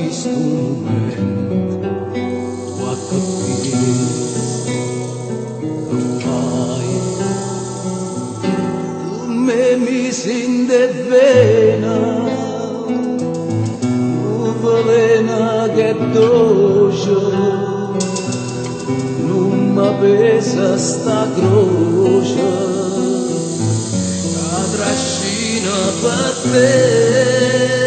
sto momento, tu a capire, ormai tu mi senti bene, un veleno che dolce, non mi pesa sta croce, la trascina per te.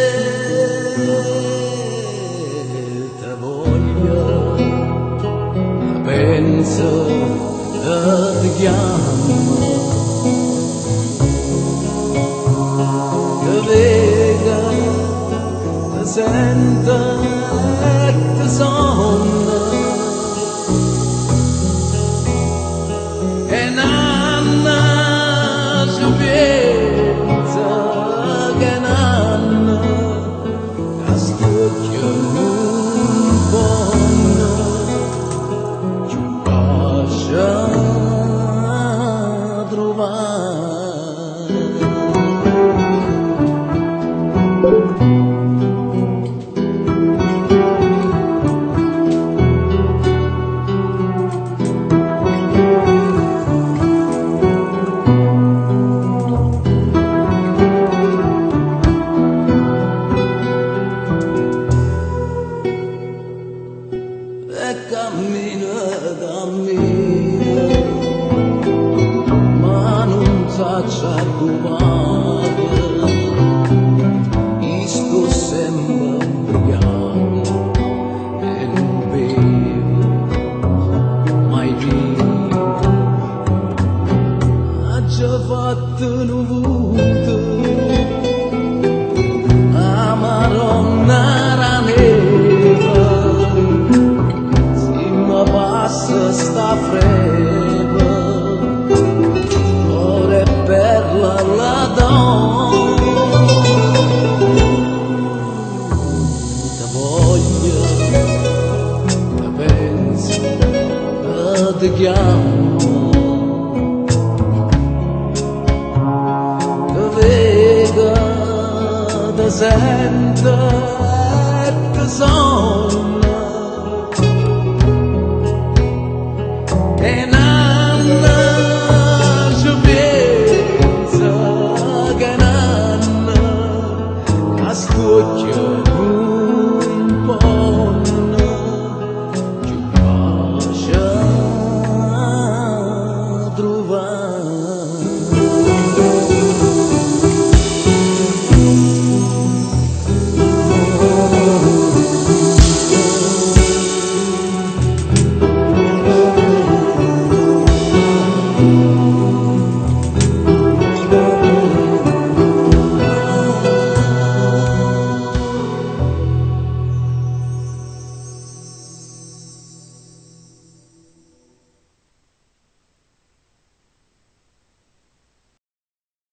Penso ti chiamo, ti vega, ti sento e ti sonno, e nanna ci pensa che nanna che stucchio non buono. Cammina, cammina, ma non faccia domani, sto sempre ubriaco e non bevo mai più. Ha già fatto un vuoto, a Maronna raneva, sta fredda, ora per la donna, ti voglio, ti penso, ti chiamo, ti vedo, ti sento e ti sono.